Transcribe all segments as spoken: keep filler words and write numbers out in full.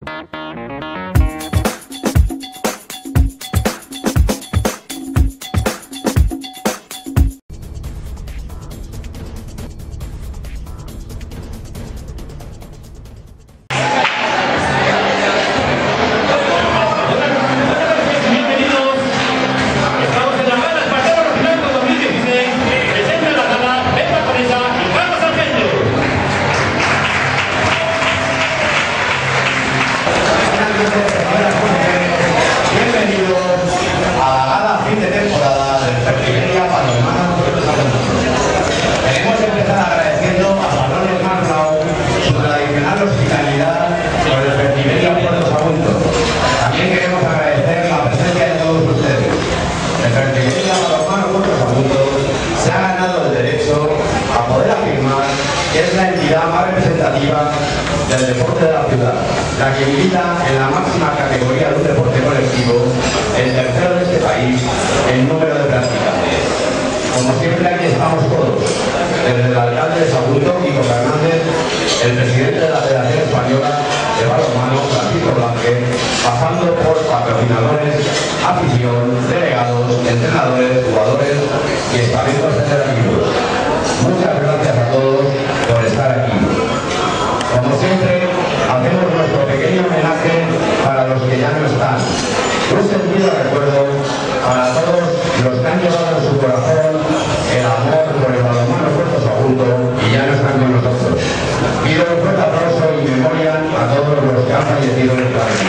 Es la entidad más representativa del deporte de la ciudad, la que milita en la máxima categoría de un deporte colectivo, el tercero de este país en número de practicantes. Como siempre, aquí estamos todos, desde el alcalde de Sagunto, Kiko Fernández, el presidente de la Federación Española de Balonmano, Francisco Blanque, pasando por patrocinadores, afición, delegados, entrenadores, jugadores y estamentos federativos. Muchas gracias a todos por estar aquí. Como siempre, hacemos nuestro pequeño homenaje para los que ya no están. Un sentido recuerdo para todos los que han llevado en su corazón el amor por el balonmano Puerto Sagunto y ya no están con nosotros. Pido un fuerte aplauso y memoria a todos los que han fallecido en el camino.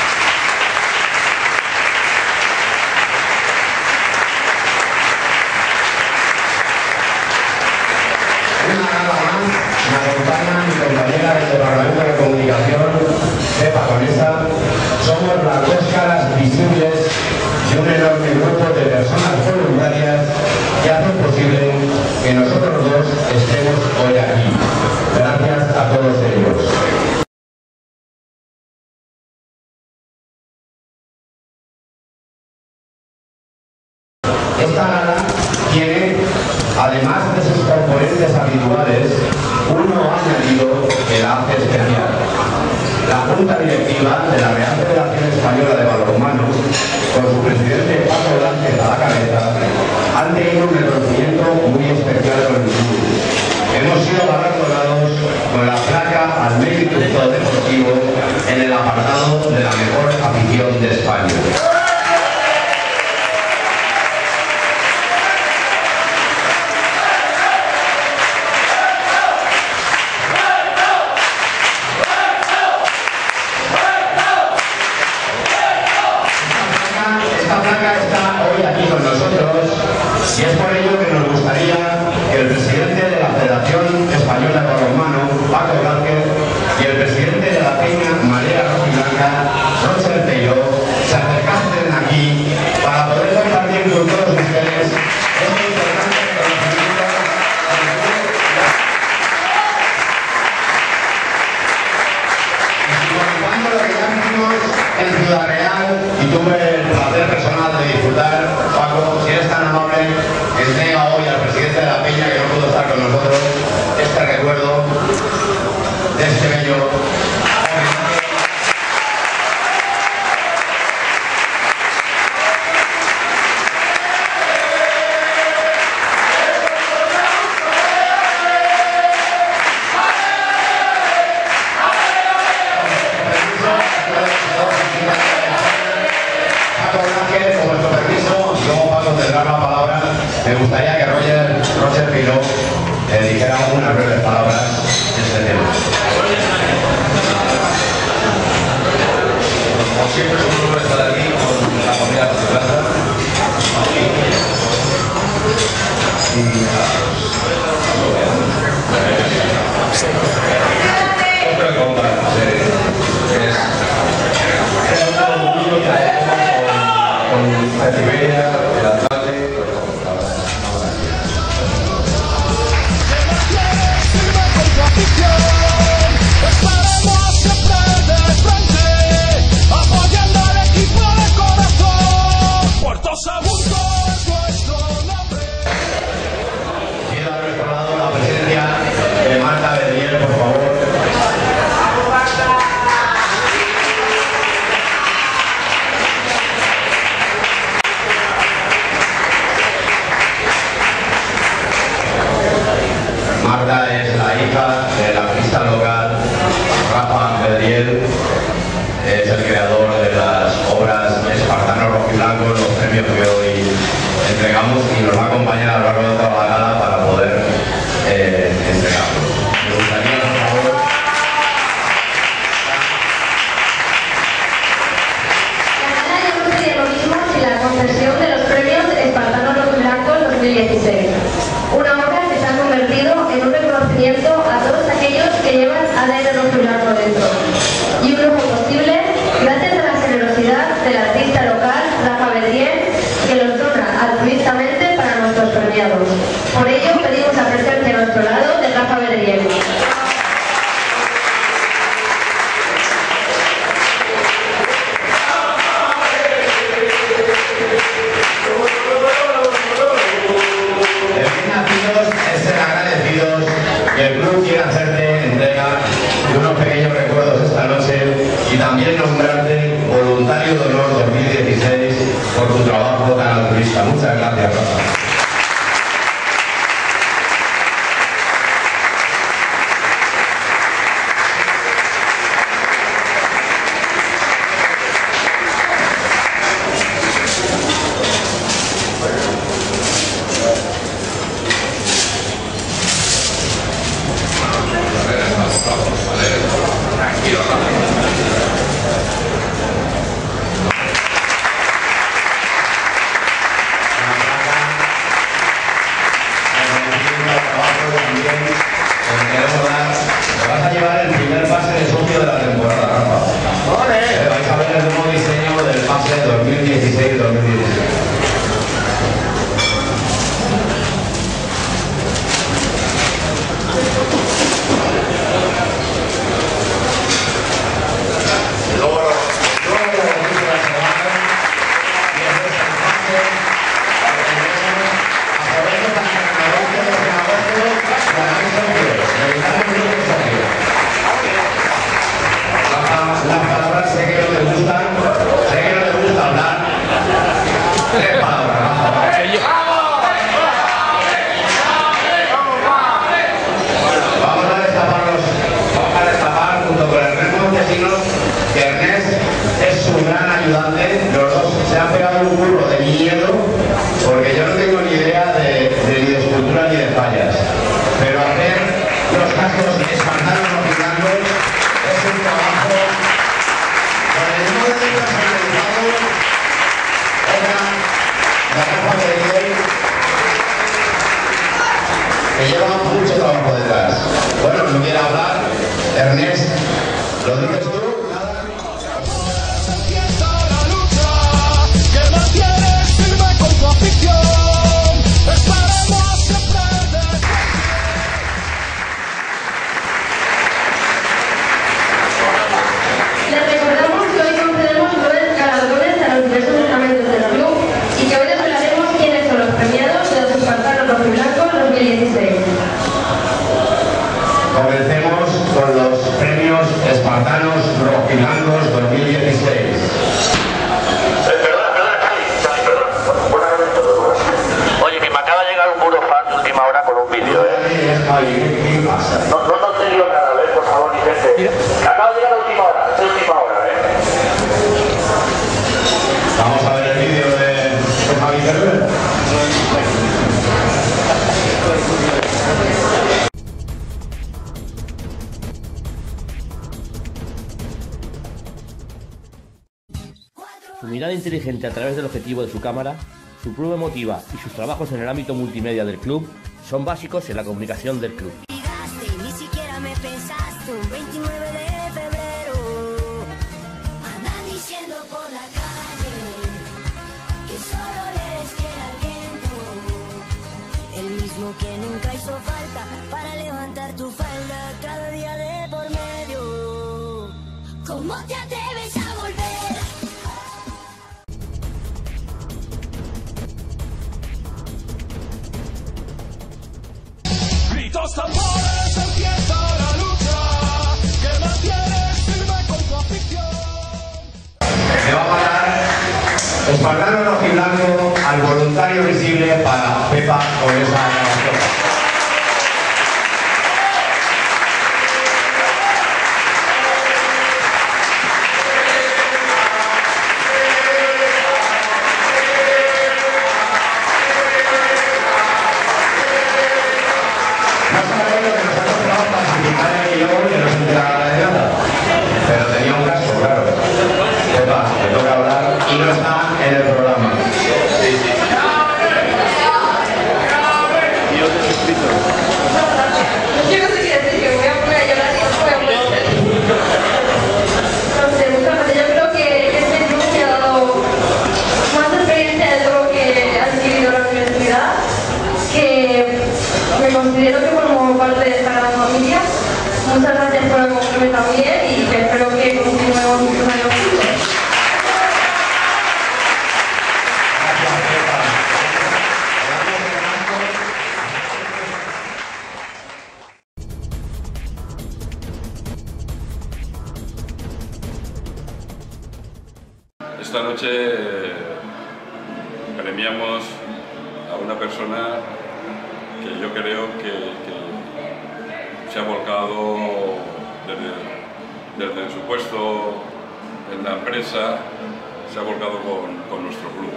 Me acompaña mi compañera del Departamento de Comunicación, Pepa Conesa. Somos las dos caras visibles de un enorme grupo de personas voluntarias que hacen posible que nosotros dos estemos hoy aquí. Gracias a todos ellos. Esta gala tiene, además de sus componentes habituales, uno añadido que la hace especial. La Junta Directiva de la Real Federación Española de Balonmano, con su presidente Paco Blanque a la cabeza, han tenido un reconocimiento muy especial con el club. Hemos sido galardonados con la placa al mérito deportivo en el apartado de la mejor afición de España. Y es por ello que nos gustaría que el presidente de la Federación Española de Balonmano, Paco Blanque, y el presidente de la Peña, María Rojiblanca, Roger Peiró, se acercasen aquí para poder compartir con todos ustedes este importante reconocimiento. Y simbolizando lo que ya hicimos en Ciudad Real, y tuve el placer personal de disfrutar, Paco, si eres tan amable, entrega hoy al presidente de la Peña, que no pudo estar con nosotros, este recuerdo de este bello me gustaría que Roger, Roger Peiró eh, dijera unas breves palabras en este tema. Como siempre, es un honor estar aquí con la familia de su casa. Y otro que compra, es un orgullo traemos con Certiberia, el alcalde. Estaremos siempre de frente, apoyando es el creador de las obras Espartanos Rojiblancos, los premios que hoy entregamos, y nos va a acompañar a lo largo de toda la gala para poder eh, entregarlos. Me gustaría, por favor, la gala ya no sería lo mismo sin la concesión de los premios Espartanos Rojiblancos dos mil dieciséis. Una obra que se ha convertido en un reconocimiento a todos aquellos que llevan A D N rojiblanco dentro. Y un lujo posible gracias a la generosidad del artista local Rafa Bedrién, que los dona altruistamente para nuestros premiados. Por ello pedimos la presencia a nuestro lado de Rafa Bedrién. El club quiere hacerte entrega de unos pequeños recuerdos esta noche y también nombrarte voluntario de honor dos mil dieciséis por tu trabajo tan altruista. Muchas gracias, Rafa. Que lleva mucho trabajo detrás. Bueno, no quiere hablar. Ernest, ¿lo dices tú? Les recordamos que hoy concedemos nueve galardones a los diversos estamentos del club y que hoy desvelaremos quiénes son los premiados de los Espartanos Rojiblancos dos mil dieciséis. Comencemos con los premios Espartanos Rojiblancos dos mil dieciséis. Eh, perdona, perdona, Javi, Javi, perdona. Buenas noches a todos. Oye, que me acaba de llegar un puro fan de última hora con un vídeo, ¿eh? ¿Qué pasa? No, no, no te digo nada, ¿eh? Por favor, ni gente. Que acaba de llegar a última hora, es última hora, ¿eh? Vamos a ver el vídeo de, de Javi Cerver. Su mirada inteligente a través del objetivo de su cámara, su prueba emotiva y sus trabajos en el ámbito multimedia del club son básicos en la comunicación del club. Ni siquiera me pensaste un veintinueve de febrero. Andan diciendo por la calle que solo les queda el viento, el mismo que nunca hizo falta para levantar tu falda cada día de por medio. ¿Cómo te atreves a volver? Gritos tambores, empieza la lucha que mantienes firme con tu afición. Me va a pagar Espartano Rojiblanco al voluntario visible para Pepa con esa grabación. Esta noche eh, premiamos a una persona que yo creo que, que se ha volcado desde, desde su puesto en la empresa, se ha volcado con, con nuestro club.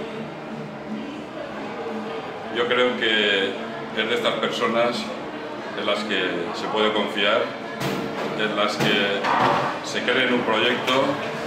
Yo creo que es de estas personas en las que se puede confiar, en las que se cree en un proyecto,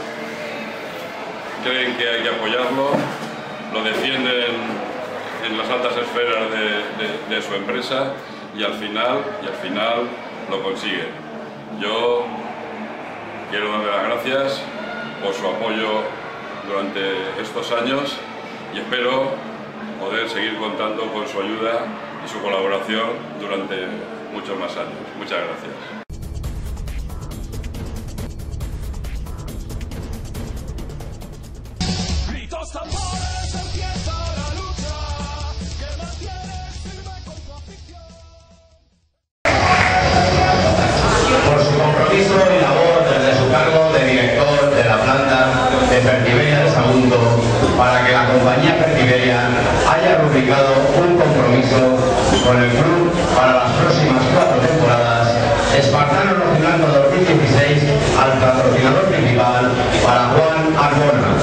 creen que hay que apoyarlo, lo defienden en las altas esferas de, de, de su empresa y al final, y al final lo consiguen. Yo quiero darle las gracias por su apoyo durante estos años y espero poder seguir contando con su ayuda y su colaboración durante muchos más años. Muchas gracias. Gritos, tambores, empieza la lucha que mantienes firme con tu afición. Por su compromiso y labor desde su cargo de director de la planta de Fertiberia de Sagunto, para que la compañía Fertiberia haya rubricado un compromiso con el club para las próximas cuatro temporadas, Espartanos Rojiblanco dos mil dieciséis al patrocinador principal para Juan Arbona.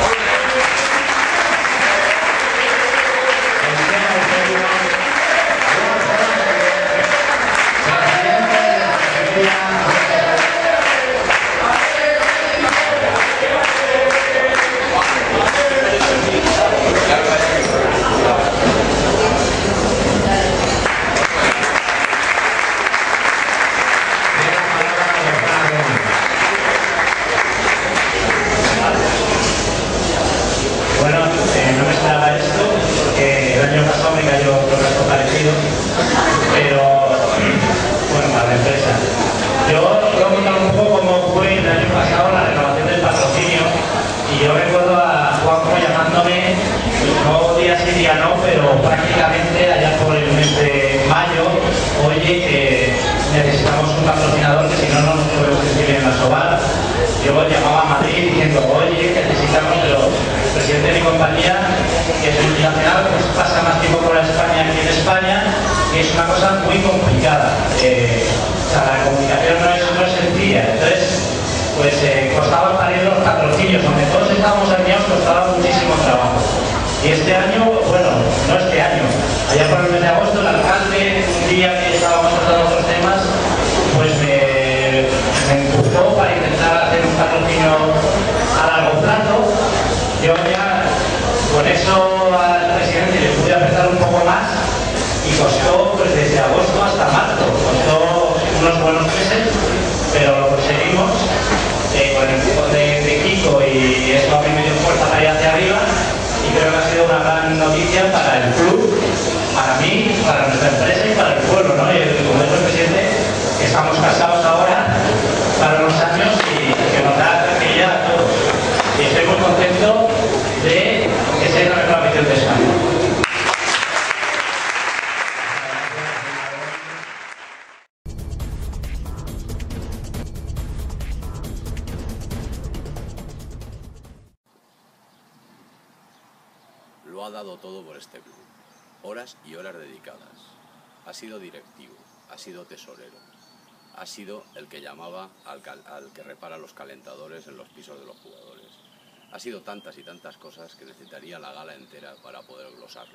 Lo ha dado todo por este club, horas y horas dedicadas. Ha sido directivo, ha sido tesorero, ha sido el que llamaba al, al que repara los calentadores en los pisos de los jugadores. Ha sido tantas y tantas cosas que necesitaría la gala entera para poder glosarlo.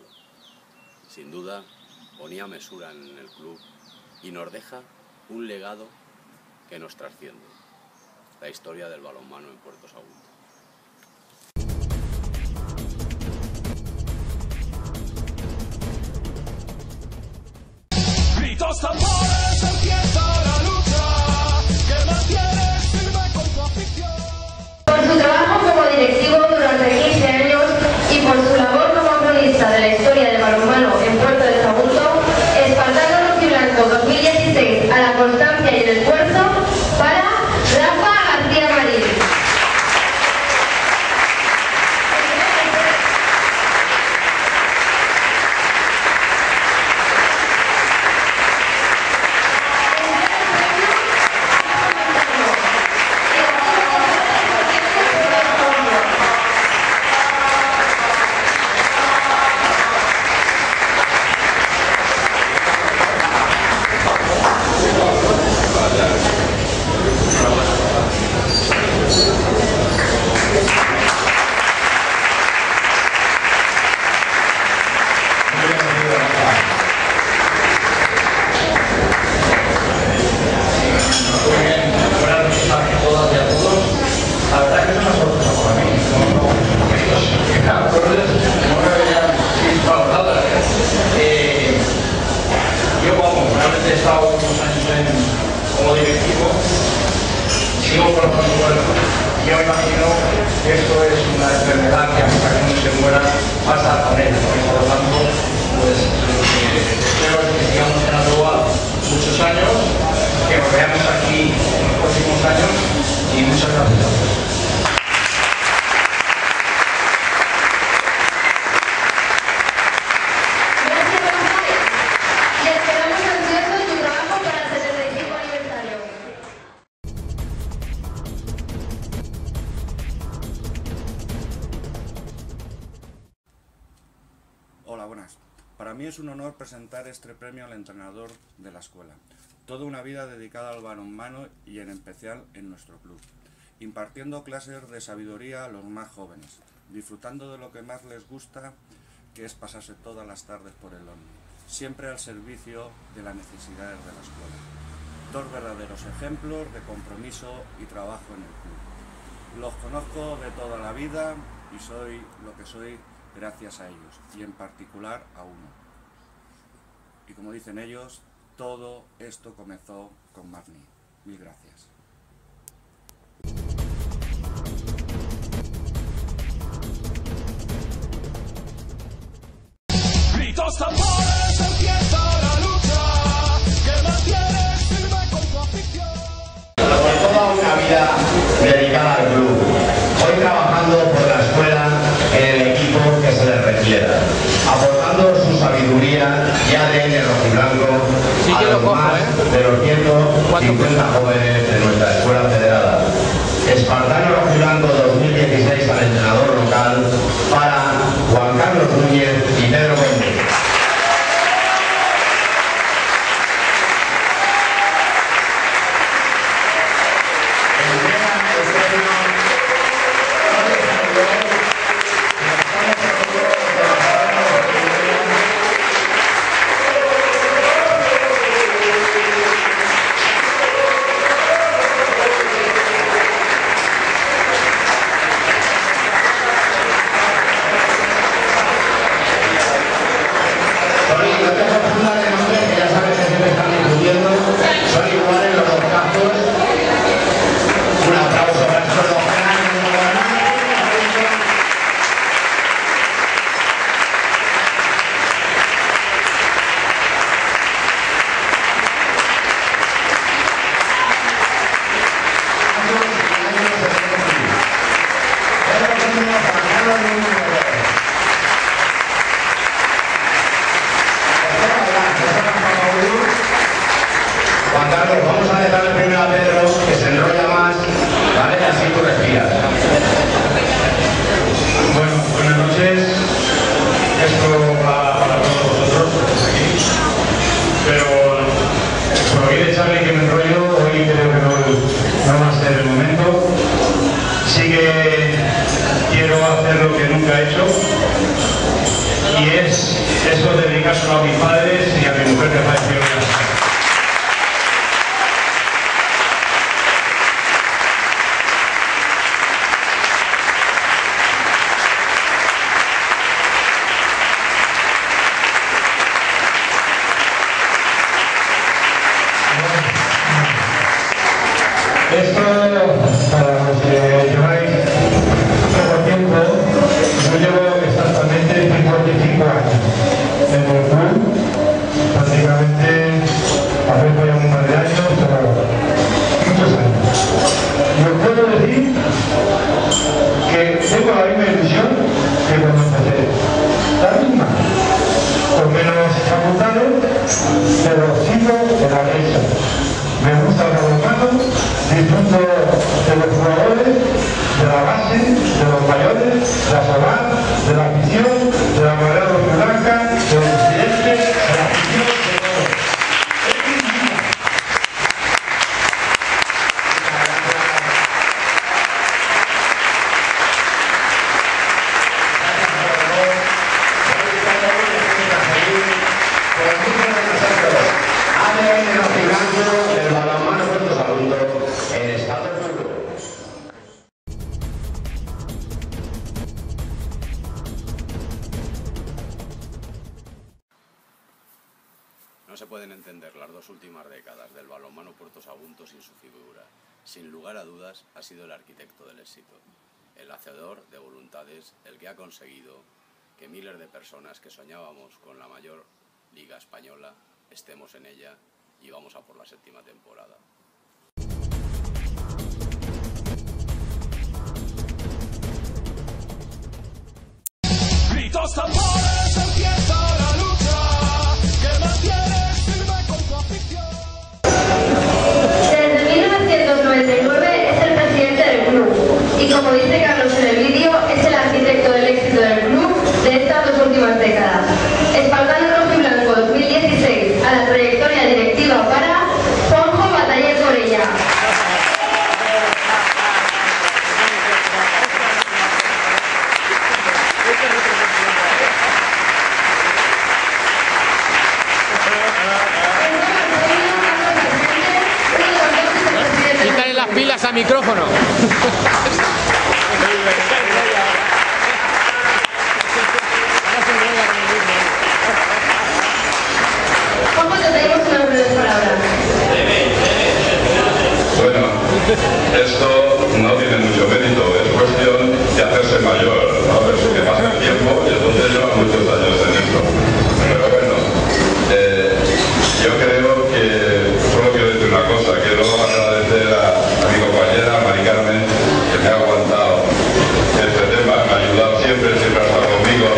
Sin duda, ponía mesura en el club y nos deja un legado que nos trasciende, la historia del balonmano en Puerto Sagunto. Gritos, tambores, empieza la lucha que mantienes firme con tu afición. Por su trabajo como directivo durante quince años y por su labor como cronista de la historia del balonmano en Puerto de Sagunto, Espartanos Rojiblanco dos mil dieciséis a la constancia y el esfuerzo para Rafa García Marín. imagino que esto es una enfermedad que hasta que no se muera va a estar con ella, ¿no? Y por lo tanto, pues lo que espero es que sigamos en Adoba muchos años, que nos veamos aquí en los próximos años y muchas gracias a todos. Hola, buenas. Para mí es un honor presentar este premio al entrenador de la escuela. Toda una vida dedicada al balonmano y en especial en nuestro club, impartiendo clases de sabiduría a los más jóvenes, disfrutando de lo que más les gusta, que es pasarse todas las tardes por el Omni, siempre al servicio de las necesidades de la escuela. Dos verdaderos ejemplos de compromiso y trabajo en el club. Los conozco de toda la vida y soy lo que soy gracias a ellos, y en particular a uno. Y como dicen ellos, todo esto comenzó con Magni. Mil gracias. Gritos, tambores, empieza la lucha que mantiene firme con tu afición. Por toda una vida dedicada al club, hoy trabajando por la escuela en el equipo que se le requiera, aportando su sabiduría y A D N rojiblanco Sí, a que lo los cojo, más ¿eh? de los ciento cincuenta jóvenes de nuestra escuela federada. Espartano Rojiblanco dos mil dieciséis al entrenador local para Juan Carlos Núñez y Pedro Conde. Juan Carlos, vamos a dejarle primero a Pedro, que se enrolla más, ¿vale? Así tú respiras. Bueno, buenas noches. Esto va para todos vosotros, que estáis aquí. Pero por oír de Charlie que me enrollo, hoy creo que no, no va a ser el momento. Sí que quiero hacer lo que nunca he hecho, y es eso de dedicárselo a mis padres y a mi mujer que falleció en casa. Esto, para los que lleváis poco tiempo, yo llevo exactamente cincuenta y cinco años en el club, prácticamente, a veces voy a un par de años, pero muchos años. Y os puedo decir que tengo la misma ilusión que cuando empecé, la misma, con menos facultades, pero sigo en la mesa. Me gusta el balonmano, disfruto de los jugadores, de la base, de los mayores, de la solar, de la afición, de la manera blanca, del presidente, de la afición, de todo. Es mi vida. El balonmano Puerto Sagunto en estado puro. No se pueden entender las dos últimas décadas del balonmano Puerto Sagunto sin su figura. Sin lugar a dudas, ha sido el arquitecto del éxito. el hacedor de voluntades, el que ha conseguido que miles de personas que soñábamos con la mayor liga española estemos en ella y vamos a por la séptima temporada. Gritos, tambores, empieza la lucha que mantienes firme con tu afición. Desde mil novecientos noventa y nueve es el presidente del club y, como dice Carlos en el vídeo, es el arquitecto del éxito del club de estas dos últimas décadas. Espartano Rojiblanco dos mil dieciséis a la trayectoria directiva para Juanjo Bataller Corella. Quítale las pilas al micrófono. Juanjo, te tenemos unas breves palabras. Bueno, esto no tiene mucho mérito, es cuestión de hacerse mayor, ¿no? Es que pasa el tiempo y entonces lleva muchos años en esto. Pero bueno, eh, yo creo que solo quiero decir una cosa, quiero agradecer a, a mi compañera Mari Carmen, que me ha aguantado este tema, me ha ayudado siempre, siempre ha estado conmigo.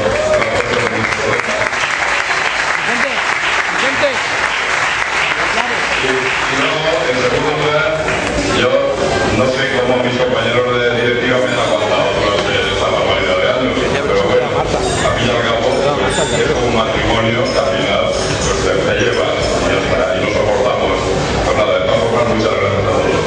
Y, y luego, en segundo lugar, yo no sé cómo mis compañeros de directiva me han aguantado toda esta barbaridad de años, pero bueno, a fin y al cabo es como un matrimonio que al final pues, se, se lleva y, ya está, y lo soportamos. Pues nada, de todas formas, muchas gracias a todos.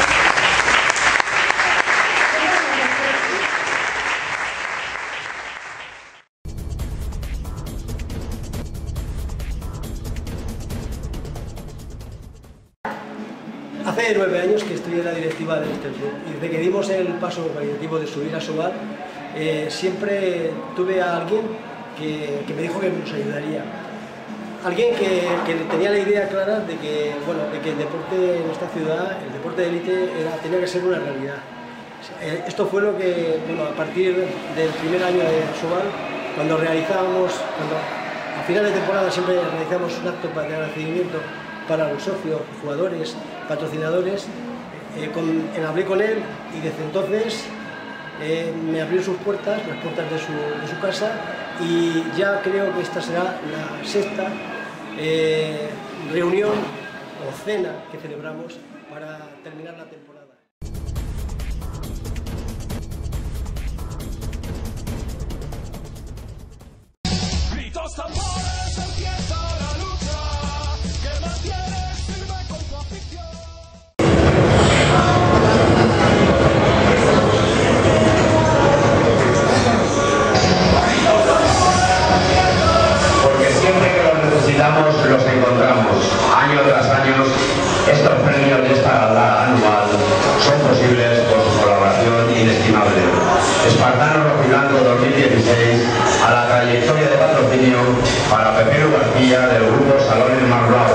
Hace nueve años que estoy en la directiva de este club y desde que dimos el paso cualitativo de subir a Sobal, eh, siempre tuve a alguien que, que me dijo que nos ayudaría. Alguien que, que tenía la idea clara de que, bueno, de que el deporte en esta ciudad, el deporte de élite, era, tenía que ser una realidad. Eh, esto fue lo que, bueno, a partir del primer año de Sobal, cuando realizábamos, cuando a final de temporada siempre realizamos un acto de agradecimiento para los socios, jugadores, patrocinadores, eh, con, en, hablé con él y desde entonces eh, me abrió sus puertas, las puertas de su, de su casa, y ya creo que esta será la sexta eh, reunión o cena que celebramos para terminar la temporada. Gritos, tambores, empieza la lucha que mantienes firme con tu afición. Porque siempre que los necesitamos los encontramos. Año tras año, estos premios de esta gala anual son posibles por su colaboración inestimable. Espartano Rojiblanco dos mil dieciséis a la trayectoria de patrocinio para Pepero García del grupo Salones Marlao.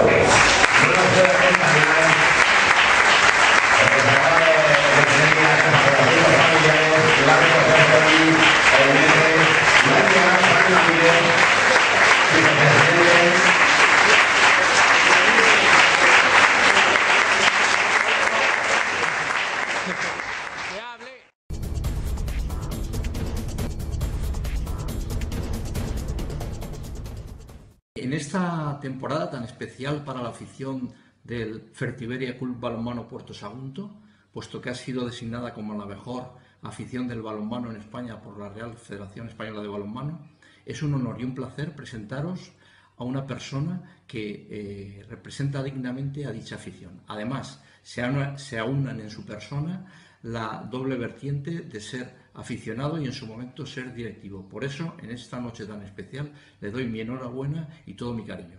En esta temporada tan especial para la afición del Fertiberia Club Balonmano Puerto Sagunto, puesto que ha sido designada como la mejor afición del balonmano en España por la Real Federación Española de Balonmano, es un honor y un placer presentaros a una persona que eh, representa dignamente a dicha afición. Además, se, aúna, se aunan en su persona la doble vertiente de ser aficionado y en su momento ser directivo. Por eso, en esta noche tan especial, le doy mi enhorabuena y todo mi cariño.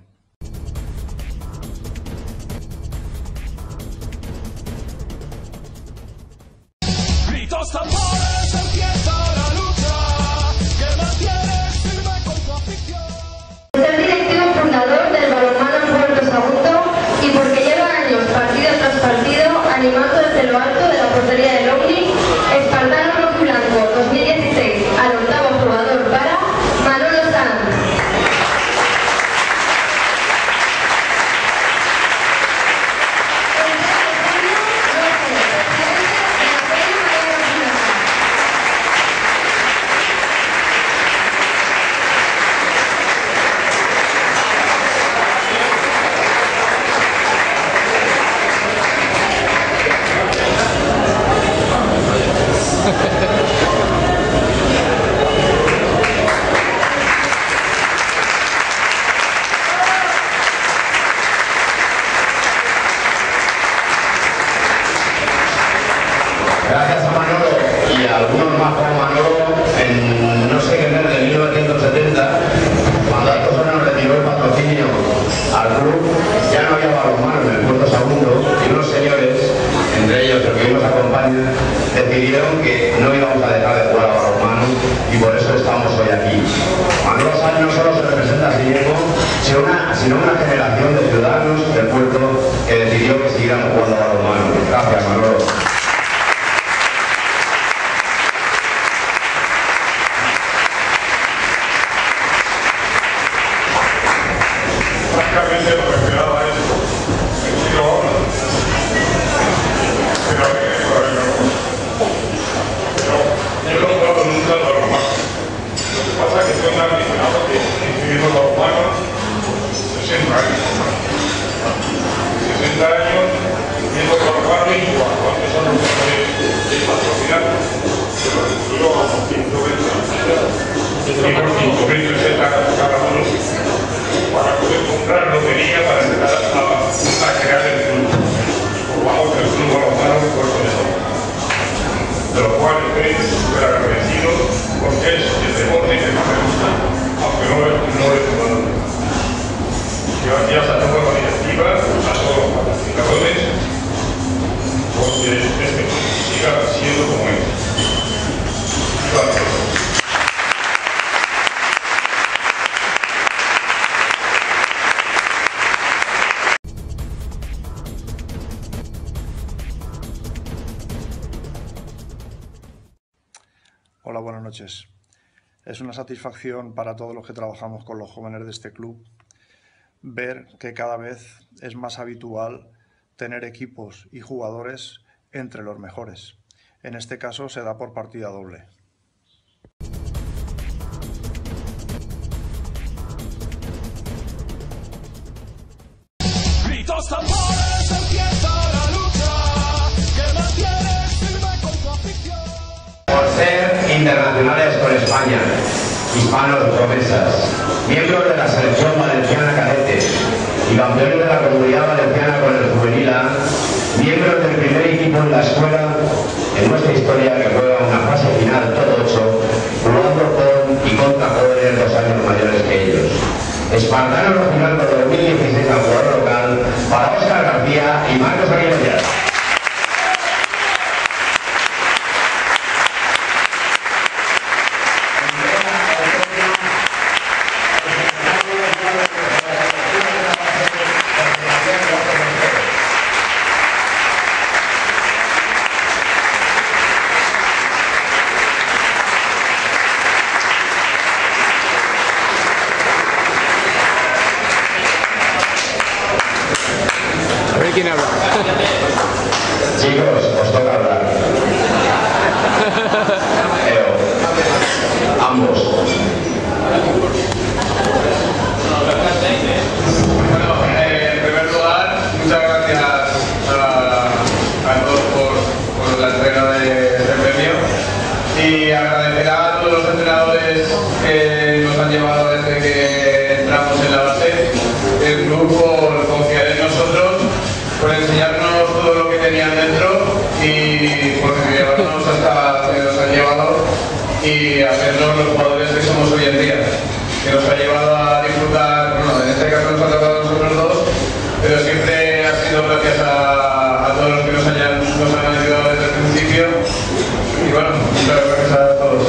Gritos, tambores, empieza la lucha que mantienes firme con tu afición. Es el directivo fundador del balonmano en Puerto Sagunto y porque lleva años, partido tras partido, animando desde lo alto de la portería del Omni, Espartano Rojiblanco un normajo Manolo, en no sé qué mes de mil novecientos setenta, cuando a Tosona nos retiró el patrocinio al club, ya no había balonmano en el Puerto Sagunto y unos señores, entre ellos el que hoy nos acompaña, decidieron que no íbamos a dejar de jugar a balonmano y por eso estamos hoy aquí. Manolo Sanz no solo se representa a sí mismo, sino una, sino una generación de ciudadanos del puerto que decidió que siguieran jugando a balonmano. Gracias, Manolo. Prácticamente lo que esperaba es el siglo ahora. Pero, pero yo no he jugado nunca al balonmano. Lo que pasa es que soy un aficionado que he vivido el balonmano sesenta años. sesenta años viendo el balonmano y jugando. Antes son los mejores de patrocinar. Pero yo a ciento veinte y por cinco mil pesetas cada uno para poder comprar lotería para empezar a, a crear el club. Formamos el club balonmano de Puerto de Sol, de lo cual estoy súper agradecido porque es el deporte que más me gusta, aunque no, no es jugado. Gracias a toda la directiva, a todos los patrocinadores, porque este club siga siendo como es. Gracias. Hola, buenas noches. Es una satisfacción para todos los que trabajamos con los jóvenes de este club ver que cada vez es más habitual tener equipos y jugadores entre los mejores. En este caso se da por partida doble. Gritos, tambores, empieza la lucha que mantiene firme con tu afición. Por ser internacionales con España, hispanos promesas, miembros de la selección valenciana cadetes y campeones de la Comunidad Valenciana con el Juvenil A, miembros del primer equipo en la escuela en nuestra historia que juega una fase final todo ocho, jugando con y contra jóvenes dos años mayores que ellos. Espartanos nacional por dos mil dieciséis al jugador local para Óscar García y Marcos Aguilera. ¿Quién habla? Chicos, os toca hablar. Pero, ambos. Bueno, eh, en primer lugar, muchas gracias a, a todos por, por la entrega de, del premio y agradecer a todos los entrenadores que nos han llevado desde que entramos en la base del club por confiar en nosotros, por enseñarnos todo lo que tenían dentro y por llevarnos hasta donde nos han llevado y hacernos los jugadores que somos hoy en día, que nos ha llevado a disfrutar, bueno, en este caso nos ha tocado a nosotros dos, pero siempre ha sido gracias a, a todos los que nos, hayan, nos han ayudado desde el principio y bueno, muchas gracias a todos.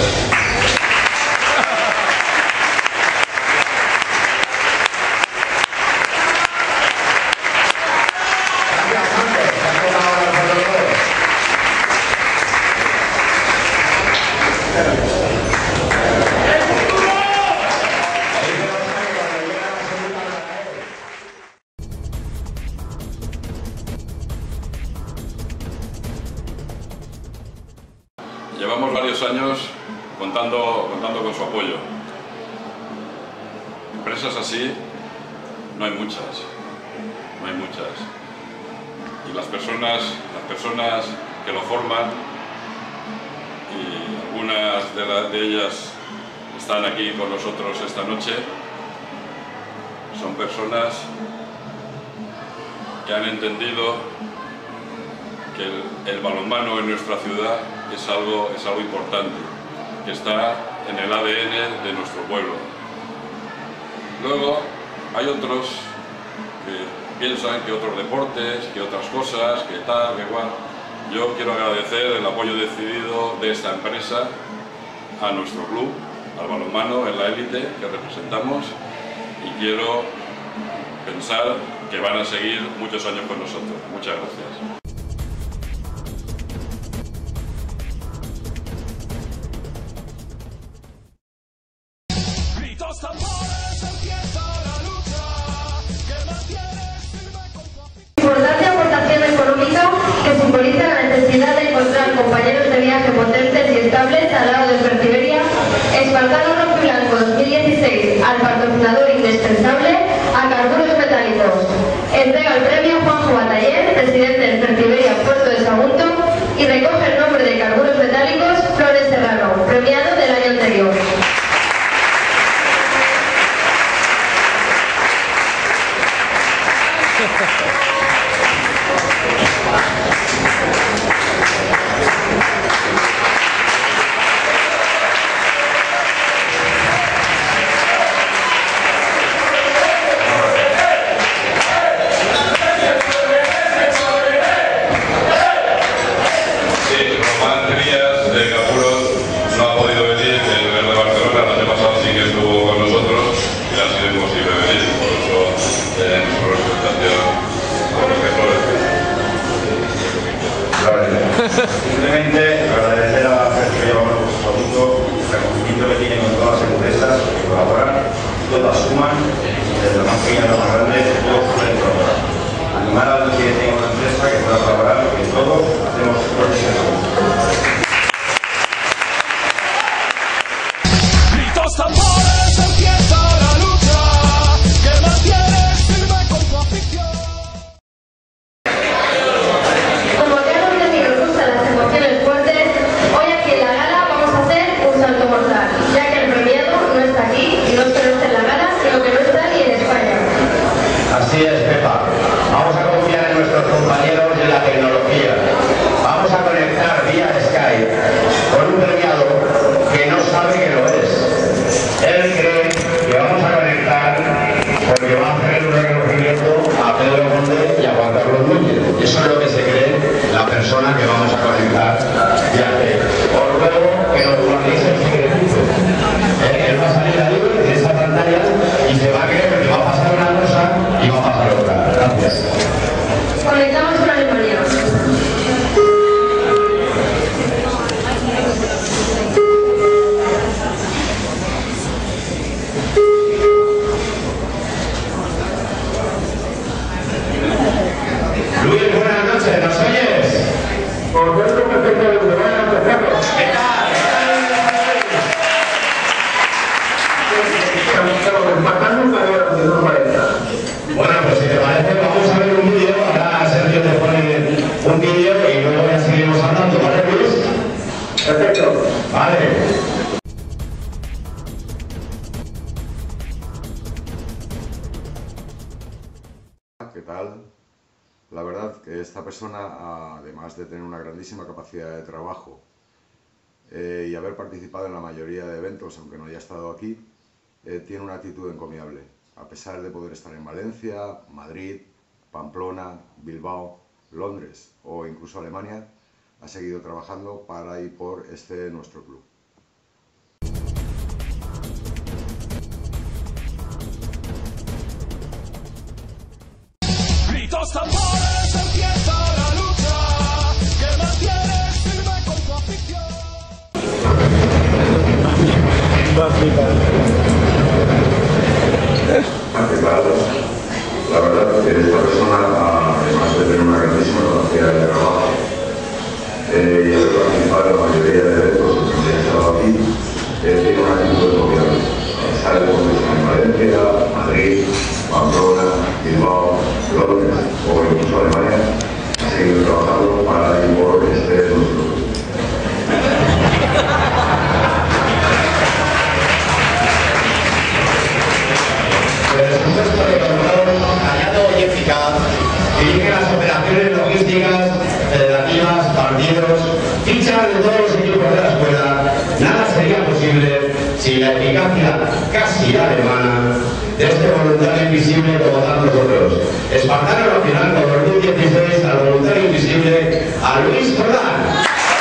Llevamos varios años contando, contando con su apoyo. Empresas así no hay muchas, no hay muchas. Y las personas, las personas que lo forman, y algunas de, la, de ellas están aquí con nosotros esta noche, son personas que han entendido que el, el balonmano en nuestra ciudad es algo, es algo importante, que está en el A D N de nuestro pueblo. Luego hay otros que piensan que otros deportes, que otras cosas, que tal, que igual. Yo quiero agradecer el apoyo decidido de esta empresa a nuestro club, al balonmano en la élite que representamos, y quiero pensar que van a seguir muchos años con nosotros. Muchas gracias. Importante aportación económica que simboliza la necesidad de encontrar compañeros de viaje potentes y estables al lado de Fertiberia, Espartano Rojo y Blanco dos mil dieciséis al patrocinador indispensable, a Carburos Metálicos. Entrega el premio Juanjo Bataller, presidente del Fertiberia Puerto de Sagunto, y recoge el nombre de Carburos Metálicos Flores Serrano, premiado del año anterior. Simplemente agradecer a Fertiberia por su producto, el reconocimiento que tienen con todas las empresas que colaboran, todas suman, desde la más pequeña a la más grande, todos pueden colaborar. Animar a los que tengan una empresa que pueda colaborar, que todos hacemos fuertes en el Gritos, tambores, empieza la lucha que mantienes firme con tu afición. Como ya nos decía, nos gustan las emociones fuertes, hoy aquí en la gala vamos a hacer un salto mortal, ya que el premiado no está aquí, y no es que no esté en la gala, sino que no está ni en España. Así es, Pepa. Vamos a confiar en nuestros compañeros de la tecnología. Vamos a conectar vía Skype con un premiado que no sabe que lo es. Él cree que vamos a conectar porque va a hacer un reconocimiento a Pedro Conde y a Juan Carlos Núñez. Eso es lo que se cree la persona que vamos a conectar vía Skype. Os ruego que nos guardéis el secretito. Él va a salir ahí de esa pantalla y se va a creer que va a pasar una cosa y va a pasar otra. Gracias. Conectamos con Alemania. Luis, buenas noches, ¿nos oyes? Por ver lo perfectamente, buenas noches, Carlos. ¿Qué tal? Bueno, pues si te parece, vamos a ver un vídeo. Ahora Sergio te pone un vídeo y luego ya seguimos hablando, ¿vale, Luis? Perfecto. Vale. ¿Qué tal? La verdad que esta persona, además de tener una grandísima capacidad de trabajo eh, y haber participado en la mayoría de eventos, aunque no haya estado aquí, eh, tiene una actitud encomiable. A pesar de poder estar en Valencia, Madrid, Pamplona, Bilbao, Londres o incluso Alemania, ha seguido trabajando para y por este nuestro club. Gritos, tambores, empieza la lucha que mantienes firme con tu afición. La verdad que esta persona, además de tener una grandísima capacidad de trabajo eh, y haber participado en la mayoría de eventos que han estado aquí, eh, tiene una actitud encomiable. Sale de competición en Valencia, Madrid, Pamplona, Bilbao, Londres o incluso Alemania, ha seguido trabajando para y por este nuestro club. Presupuesto de control, callado y eficaz, que lleguen las operaciones logísticas y la eficacia casi alemana de este voluntario invisible como tantos otros. Espartano Nacional con dos mil dieciséis al voluntario invisible a Luis Jordán.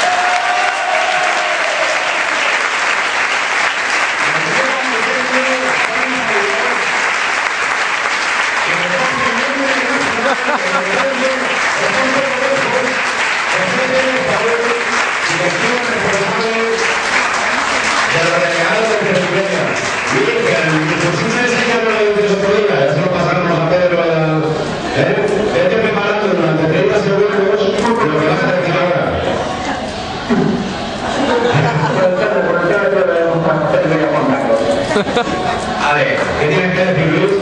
A ver, ¿qué tienes que decir, Luis?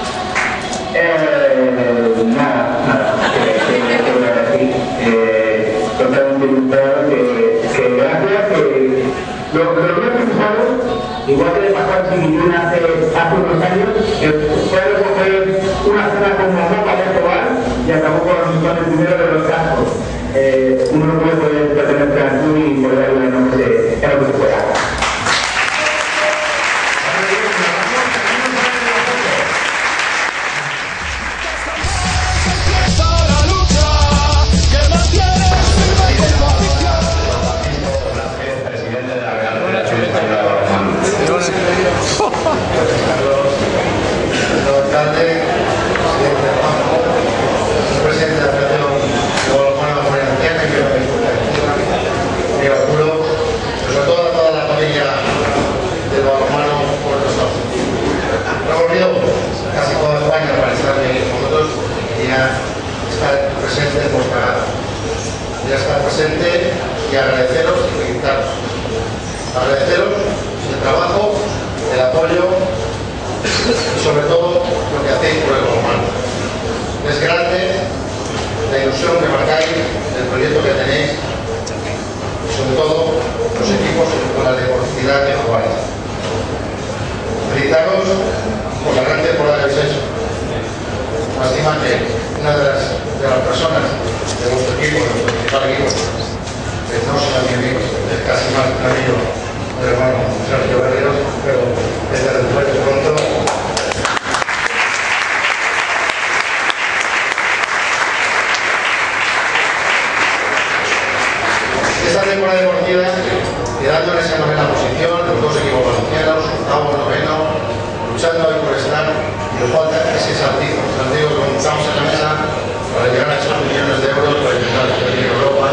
Eh, nada, nada, que que voy a decir, eh, totalmente ilustrado, que, que gracias, que lo, lo que he pensado, igual que le pasó a Chiquitín hace, hace unos años, que fue a recoger una cena con mamá para Escobar y acabó con, con el dinero de los cascos. Eh, uno no puede poder pertenecer a tú y poder darle en lo que se, en lo que se pueda. Y agradeceros y felicitaros. Agradeceros el trabajo, el apoyo y sobre todo lo que hacéis por el balonmano. Es grande la ilusión que marcáis, el proyecto que tenéis y sobre todo los equipos con la deportividad que jugáis. Felicitaros por la gran temporada que habéis hecho. Lástima que una de las, de las personas de vuestro equipo, de vuestro principal equipo, no será mi amigo, es casi más un amigo del hermano Sergio Barreros, pero desde el después pronto. Esta temporada deportiva, quedando en esa novena posición, los dos equipos valencianos, octavo, noveno, luchando hoy por estar, y nos falta ese saltito, saltito que montamos en la mesa para llegar a esos millones de euros para intentar salir a Europa.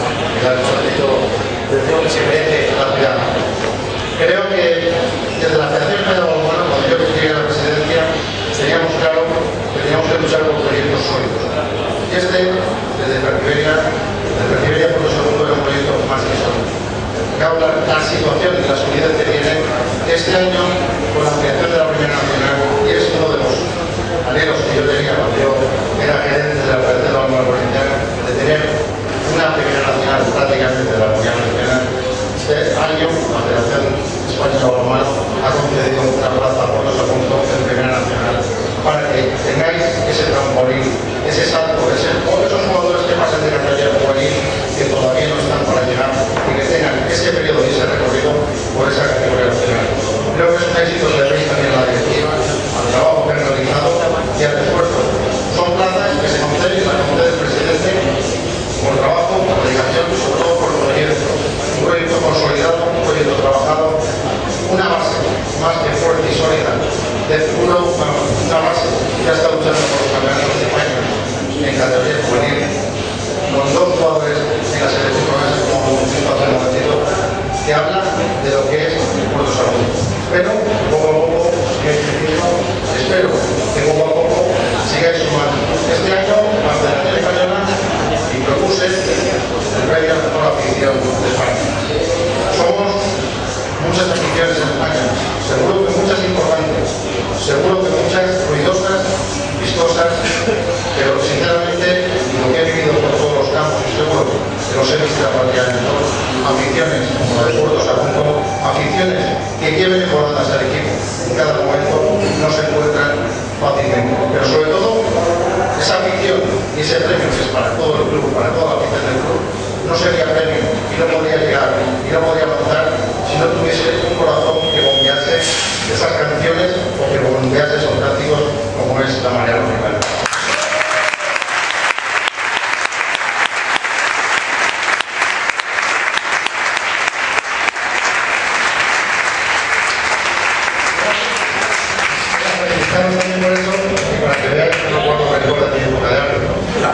El saltito de lo que se merece la ciudad. Creo que desde la Federación Española de Balonmano, cuando yo llegué a la presidencia, teníamos claro que teníamos que luchar por proyectos sólidos. Y este, desde Fertiberia, desde Fertiberia por lo segundo, era un proyecto más que sólido. Claro, la, la situación y la solidez que tiene este año con la ampliación de la Primera Nacional, y es uno de los anhelos que yo tenía cuando yo era gerente de la Federación de Balonmano Valenciana, de tener una Primera Nacional prácticamente de la Comunidad Valenciana. Este año la Federación Española de Balonmano ha concedido una plaza por dos puntos en Primera Nacional para que tengáis ese trampolín, ese salto, ese, esos jugadores que pasan de categoría juvenil que todavía no están para llegar y que tengan ese periodo y ese recorrido por esa categoría nacional. Creo que es un éxito que debéis también a la directiva, al trabajo que han realizado y al esfuerzo. Son plazas que se conceden, la concede el presidente por trabajo, por dedicación y sobre todo por proyecto. Un proyecto consolidado, un proyecto trabajado, una base más que fuerte y sólida, de uno, una base que ha estado luchando por los campeonatos de España en categoría juvenil, con dos jugadores en la selección progresa como un hace un momentito, que habla de lo que es el Puerto Salud. Pero poco a poco sigáis creciendo, espero que poco a poco sigáis sumando. Este año la Federación Española y propuse el premio a la mejor afición de España. Somos muchas aficiones en España, seguro que muchas importantes, seguro que muchas ruidosas, vistosas, pero sinceramente lo que he vivido por todos los campos y seguro que los he visto prácticamente todos, aficiones como la de Puerto Sagunto, aficiones que lleven mejoradas al equipo en cada momento, no se encuentran fácilmente, pero sobre todo esa afición y ese premio que es para todo el club, para toda la afición del club, no sería premio y no podría llegar y no podría avanzar si no tuviese un corazón que bombeara felicitamos también por eso y para que vean que no guardo recuerdo de mi época de arte, ¿no?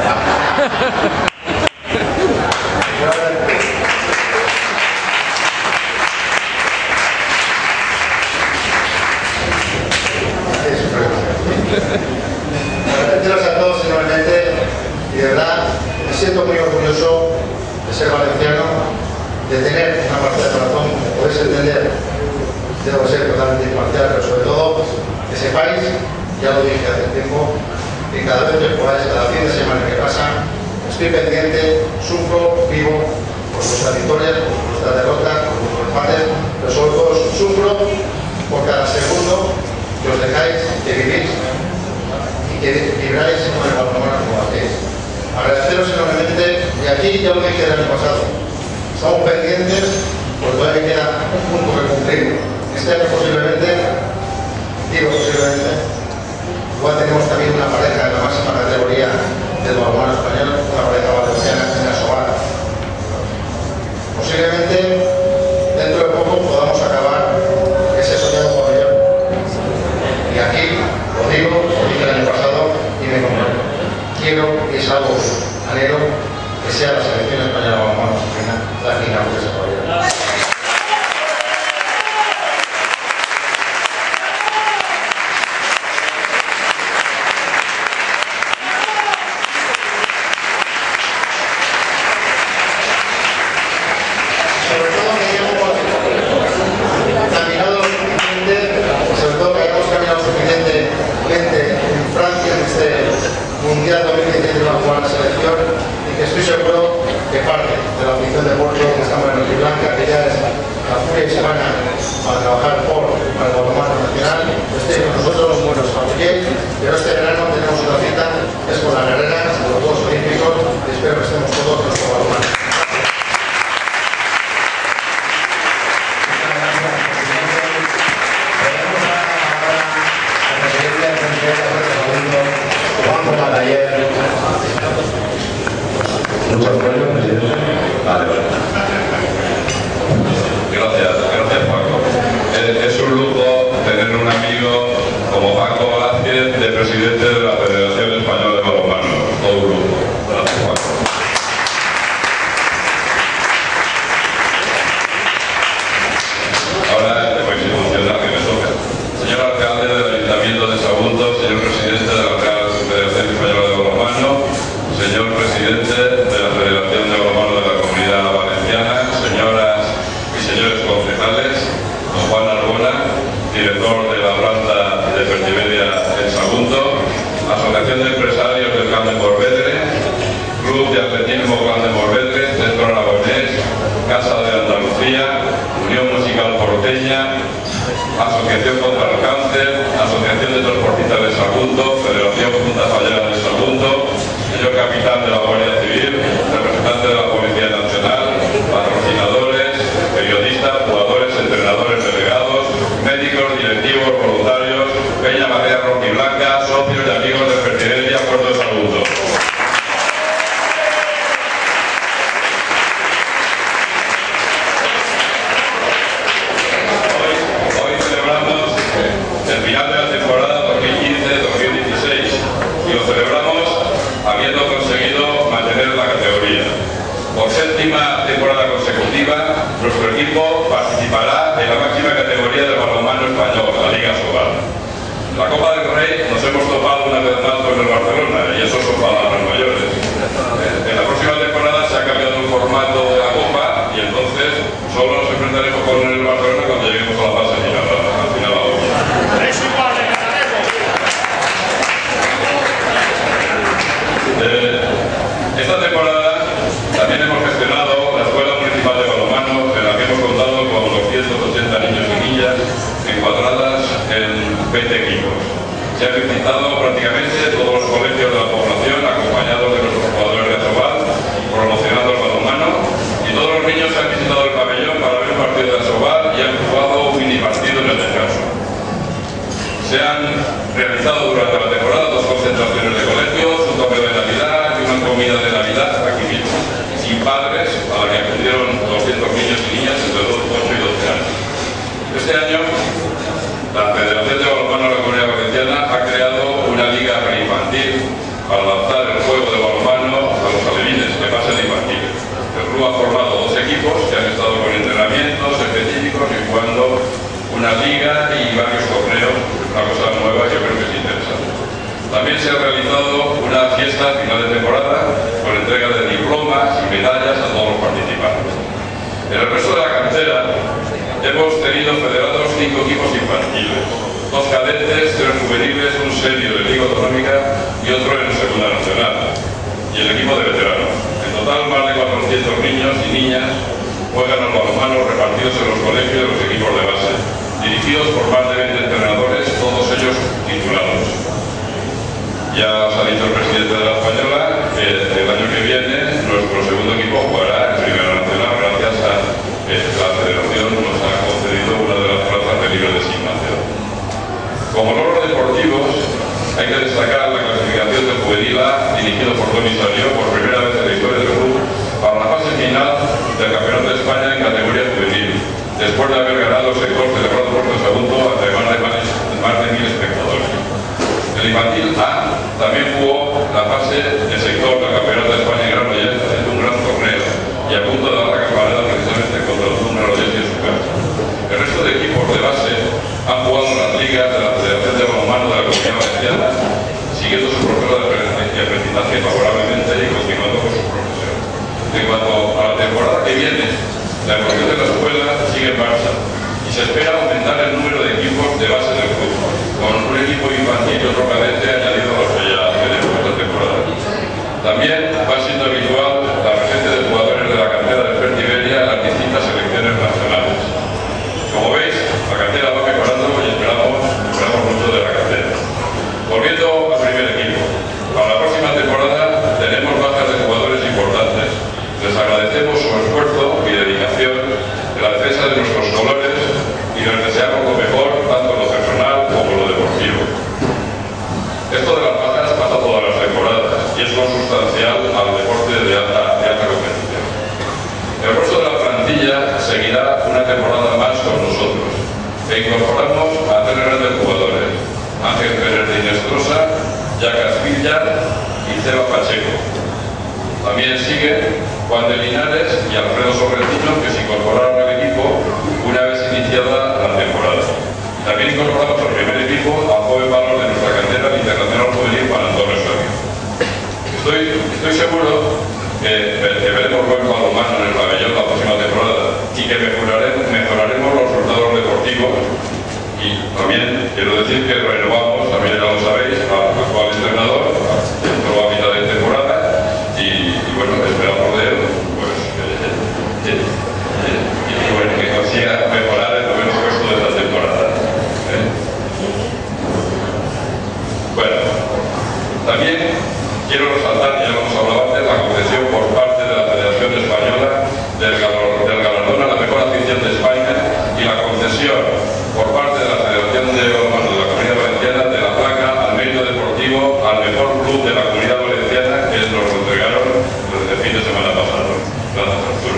Agradeceros a todos enormemente y de verdad me siento muy orgulloso de ser valenciano, de tener una parte de corazón, que podéis entender, debo ser totalmente imparcial, pero sobre todo que sepáis, ya lo dije hace tiempo, que cada vez que podáis, cada fin de semana que pasa, estoy pendiente, sufro, vivo por vuestras victorias, por vuestras derrotas, por vuestros empates, pero sobre todo sufro por cada segundo que os dejáis, que vivís y que vibráis con el balonmano como hacéis. Agradeceros enormemente, y aquí ya lo dije el año pasado, estamos pendientes porque todavía queda un punto que cumplir. Este año posiblemente, digo posiblemente, igual tenemos también una pareja en la máxima categoría del balonmano español, una pareja valenciana en la Sobar. Posiblemente dentro de poco podamos acabar ese soñado pabellón. Y aquí, lo digo, lo dije el año pasado y me comprometo. Quiero y es algo, anhelo, que sea la selección española de balonmano femenina la que inaugure ese pabellón. Mundial dos mil diecisiete va a jugar la selección y que estoy seguro que parte de la afición de Porto, que estamos en el Blanca, que ya es la furia hispana para trabajar por para el balonmano nacional, estéis con nosotros, buenos apoyéis, pero este verano tenemos otra cita, que es con la Guerrera, de los Juegos Olímpicos, y espero que estemos todos en nuestro balonmano. Vale, vale. Gracias, gracias Paco. Es, es un lujo tener un amigo como Paco Velázquez de presidente de la Federación Española de Balonmano. Todo un lujo. Gracias Paco. Ahora es institucional que me toca. Señor alcalde del Ayuntamiento de Sagunto, señor presidente de la Real Federación Española de Balonmano, señor presidente de la Federación de Balonmano de la Comunidad Valenciana, señoras y señores concejales, don Juan Arbona, director de la planta de Fertiberia en Sagunto, Asociación de Empresarios del Camp de Morvedre, Club de Atletismo Camp de Morvedre, Centro Aragonés, Casa de Andalucía, Unión Musical Porteña, Asociación contra el Cáncer, Asociación de Transportistas de Sagunto, Federación Junta Fallera de Sagunto, señor capitán de la Guardia Civil, representante de la Policía Nacional, patrocinadores, periodistas, jugadores, entrenadores, delegados, médicos, directivos, voluntarios, Peña Marea Rojiblanca, socios y amigos de Fertiberia, Puerto de Sagunto. Hoy, hoy celebramos el final de la temporada dos mil quince dos mil dieciséis y lo celebramos habiendo conseguido mantener la categoría. Por séptima temporada consecutiva, nuestro equipo participará en la máxima categoría del balonmano español, la Liga Sobal. La Copa del Rey nos hemos topado una vez más con el Barcelona, y eso son palabras mayores. En la próxima temporada se ha cambiado el formato de la Copa, y entonces solo nos enfrentaremos con el Barcelona cuando lleguemos a la fase final, al final a la Es igual, le ganaremos. Eh, esta temporada también hemos gestionado la Escuela Municipal de Balonmano, en la que hemos contado con doscientos ochenta niños y niñas encuadradas en veinte equipos. Se han visitado prácticamente todos los colegios de la población, acompañados de nuestros jugadores de Asobal, promocionando el balonmano, y todos los niños han visitado el pabellón para ver un partido de Asobal y han jugado un mini partido en el descanso. Se han realizado durante la temporada dos concentraciones de colegios, un torneo de Navidad y una comida de Navidad aquí mismo, sin padres, a la que acudieron doscientos niños y niñas entre ocho y doce años. Este año, la Federación de Balonmano de la Comunidad Valenciana ha liga y varios torneos, una cosa nueva, yo creo que es interesante. También se ha realizado una fiesta a final de temporada con entrega de diplomas y medallas a todos los participantes. En el resto de la cantera hemos tenido federados cinco equipos infantiles, dos cadetes, tres juveniles, un senior de Liga Autonómica y otro en Segunda Nacional, y el equipo de veteranos. En total, más de cuatrocientos niños y niñas juegan al balonmano repartidos en los colegios de los equipos de base, dirigidos por más de veinte entrenadores, todos ellos titulados. Ya os ha dicho el presidente de la Española que el año que viene nuestro segundo equipo jugará en Primera Nacional gracias a que la Federación nos ha concedido una de las plazas de libre designación. Como logros deportivos, hay que destacar la clasificación de Juvenil A, dirigido por Toni Salió, por primera vez en la historia del club, para la fase final del Campeonato de España en categoría juvenil, después de haber ganado el sector celebrado por Puerto Segundo ante más de, más de mil espectadores. El infantil A también jugó la fase de sector del Campeonato de España en Granollers, haciendo un gran torneo y a punto de dar la campanada precisamente contra el Club Granollers en su casa. El resto de equipos de base han jugado en las ligas de la Federación de Balonmano de la Comunidad Valenciana, siguiendo su proceso de aprendizaje favorablemente y continuando con su profesión. En cuanto a la temporada que viene, la evolución de la escuela sigue en marcha y se espera aumentar el número de equipos de base del club, con un equipo infantil y otro cadete añadido a los que ya tenemos esta temporada. También va siendo habitual la presencia de jugadores de la cantera del Fertiberia en las distintas selecciones nacionales. Como veis, la cantera va mejorando y esperamos, esperamos mucho de la cantera. Volviendo al primer equipo, para la próxima temporada tenemos bajas de jugadores importantes. Les agradecemos su esfuerzo y dedicación en la defensa de nuestros colores y les deseamos lo mejor tanto en lo personal como en lo deportivo. Esto de las bajas pasa todas las temporadas y es consustancial al deporte de alta, de alta competición. El resto de la plantilla seguirá una temporada más con nosotros e incorporamos a tres grandes jugadores: Ángel Pérez de Inestrosa, Jacas Villa y Ceba Pacheco. También sigue Juan de Linares y Alfredo Sorrentino, que se incorporaron al equipo una vez iniciada la temporada. También incorporamos al primer equipo al joven valor de nuestra cantera, el internacional juvenil Juan Antonio Sergio. Estoy, estoy seguro que, que veremos buen balonmano en el pabellón la próxima temporada y que mejoraremos, mejoraremos los resultados deportivos. Y también quiero decir que renovamos, también ya lo sabéis, al actual entrenador, entró a mitad de temporada y, y bueno, esperamos de él pues, eh, eh, eh, y bueno, que consiga mejorar el menos puesto de esta temporada. ¿eh? Bueno, también quiero resaltar, ya lo hemos hablado antes, la concesión por parte de la Federación Española del galardón, del galardón a la mejor afición de España y la concesión por parte de la Federación de Balonmano de la Comunidad Valenciana de la placa al mérito deportivo al mejor club de la Comunidad Valenciana, que nos lo entregaron el fin de semana pasado. Gracias, Arturo.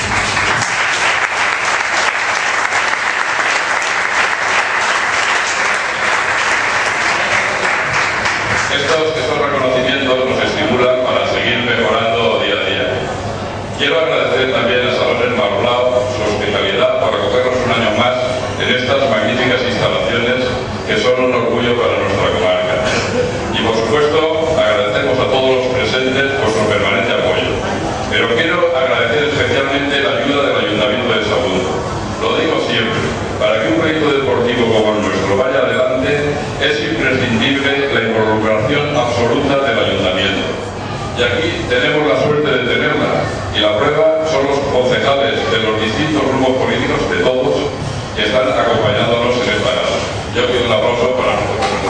Estos, estos reconocimientos nos estimulan para seguir mejorando día a día. Quiero agradecer también a Salones Marulao su hospitalidad por recogernos un año más en estas magníficas instalaciones que son un orgullo para nuestra comarca. Y por supuesto agradecemos a todos los presentes vuestro permanente apoyo. Pero quiero agradecer especialmente la ayuda del Ayuntamiento de Sagunto. Lo digo siempre, para que un proyecto deportivo como el nuestro vaya adelante es imprescindible la involucración absoluta del Ayuntamiento. Y aquí tenemos la suerte de tenerla, y la prueba son los concejales de los distintos grupos políticos, de todos, que están acompañándonos en esta gala. Yo pido un aplauso para nosotros.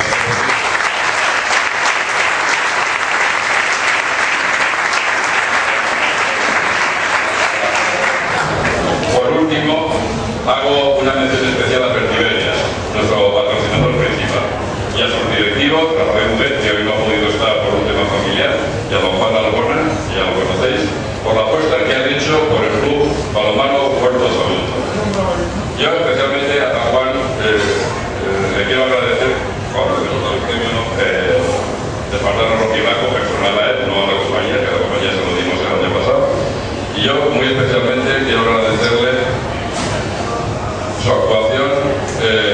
Por último, hago una mención especial a Fertiberia, nuestro patrocinador principal, y a sus directivos, Rafael Huguet, que hoy no ha podido estar por un tema familiar, y a don Juan Albona, que ya lo conocéis, por la apuesta que han hecho por el club balonmano Puerto Sagunto. Yo especialmente a Juan eh, eh, le quiero agradecer por el premio eh, de Espartano Rocky Blanco, personal a él, no a la compañía, que a la compañía se lo dimos el año pasado. Y yo muy especialmente quiero agradecerle su actuación eh,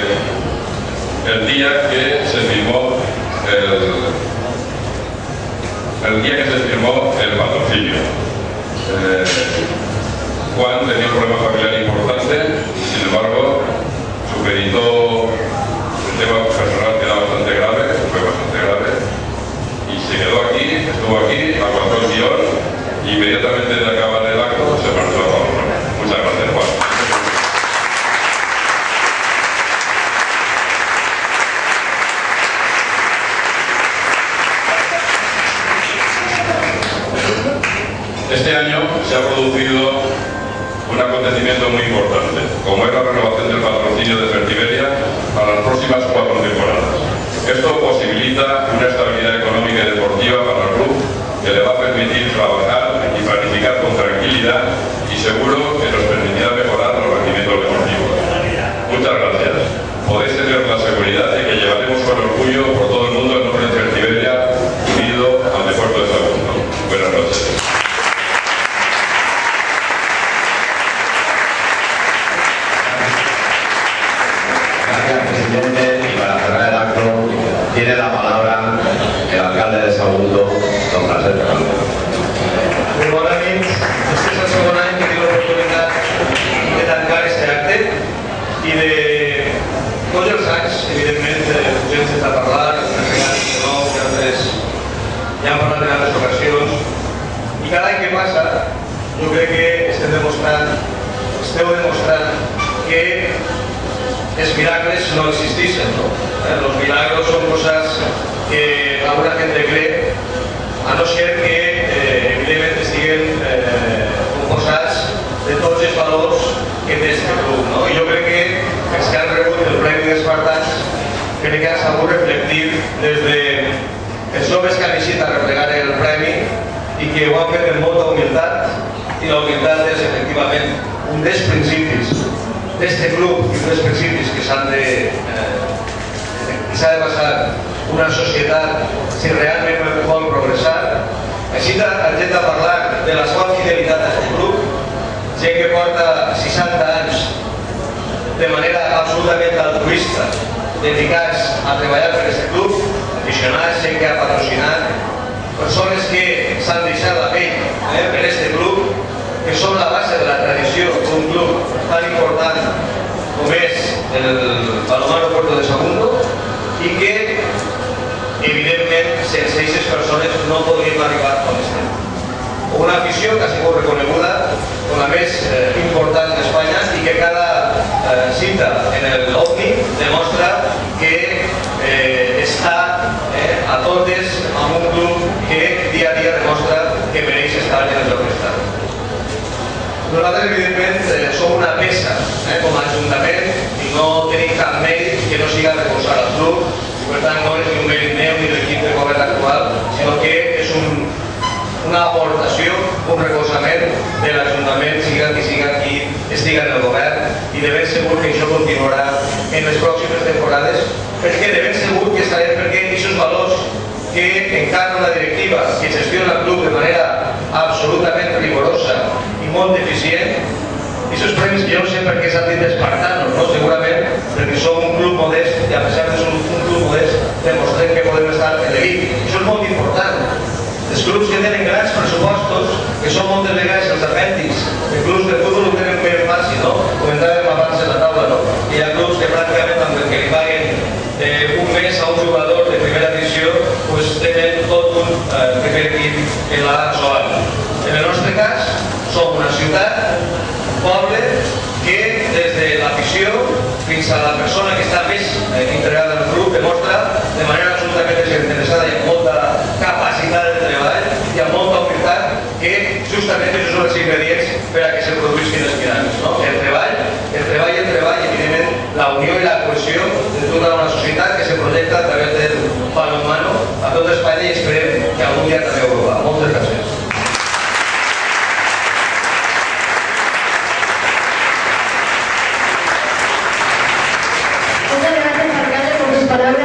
el día que se firmó el, el día que se firmó el patrocinio. Eh, Juan tenía un problema familiar importante, sin embargo, superó el tema personal que era bastante grave, fue bastante grave, y se quedó aquí, estuvo aquí, aguantó el guión, y inmediatamente de acabar el acto se marchó a Barcelona. Muchas gracias, Juan. Este año se ha producido un acontecimiento muy importante, como es la renovación del patrocinio de Fertiberia para las próximas cuatro temporadas. Esto posibilita una estabilidad económica y deportiva para el club que le va a permitir trabajar y planificar con tranquilidad y seguro que nos permitirá mejorar los rendimientos deportivos. Muchas gracias. Podéis tener la seguridad de que llevaremos con orgullo por todo el mundo el nombre de Fertiberia unido al deporte de Sagunto. Buenas noches. Y para cerrar el acto tiene la palabra el alcalde de Sagunto, don Francesc Fernández. Muy bona nit. Este és el segon any que tinc l'oportunitat de tancar este acte i de tots els anys, evidentment, gent sense parlar, regants de nou, que altres ja han parlat en altres ocasions, i cada any que passa jo crec que estem demostrant, esteu demostrant que els miracles no existeixen, ¿no? Eh, los milagros son cosas que alguna gente cree, a no ser que eh, evidentment estiguen eh, composats de tots els valors que té aquest club, no? I jo crec que els que han rebut el Premi d'Espartans crec que han sabut reflectir des de els joves que han eixit a replegar el premi i que ho han fet amb molta humilitat, i la humilitat és efectivament un dels principis d'este club i dels principis que s'han de eh, s'ha de basar una societat si realment vol progressar. Així hem de parlar de la seva fidelitat a aquest club, gent que porta seixanta anys de manera absolutament altruista dedicats a treballar per aquest club, aficionats, gent que ha patrocinat, persones que s'han deixat la pell eh, per aquest club, que són la base de la tradició d'un club tan important com és el Balonmano Puerto de Sagunto i que, evidentment, sense aquestes persones no podríem arribar on estem. Una afició que ha sigut reconeguda com la més eh, important d'Espanya i que cada eh, cita en l'OVNI demostra que eh, està eh, a totes amb un club que dia a dia demostra que mereix estar en el lloc que està. Nosaltres, evidentment, eh, som una peça eh, com a Ajuntament i no tenim cap mèrit que no siga recolzar el club, i per tant no és ni un mèrit meu ni l'equip de govern actual, sinó que és un, una aportació, un recolzament de l'Ajuntament, siga qui siga qui estiga en el govern, i de ben segur que això continuarà en les pròximes temporades, perquè de ben segur que estarem perquè aquests valors que encarna la directiva, que gestiona el club de manera absolutament rigorosa i molt eficient, i aquests premis que jo no sé per què s'han dit espartanos, no? Segurament perquè som un club modest i a pesar de ser un club modest demostrem que podem estar en l'equip. Això és molt important. Els clubs que tenen grans pressupostos, que són moltes vegades els apèndixs de clubs de futbol, ho tenen ben fàcil, no? Comentàvem abans de la taula, no? Hi ha clubs que pràcticament amb el que li paguen eh, un mes a un jugador de primera divisió, pues tenen tot un eh, primer equip en la Soal. En el nostre cas, som una ciutat, un poble, que des de l'afició fins a la persona que està més eh, integrada en el club demostra de manera absolutament desinteressada i amb molta capacitat de treball i amb molta humilitat que justament aquests són els ingredients per a que se produïssin els miracles, no? El treball, el treball, el treball, evidentment la unió i la cohesió de tota una societat que se projecta a través del balonmano a tot Espanya i esperem que algun dia també a Europa. Moltes gràcies. Muchas gracias, alcalde, por sus palabras.